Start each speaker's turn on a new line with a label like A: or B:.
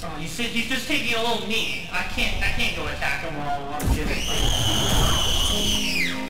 A: Oh, he's just taking a little knee. I can't go attack him while I'm getting.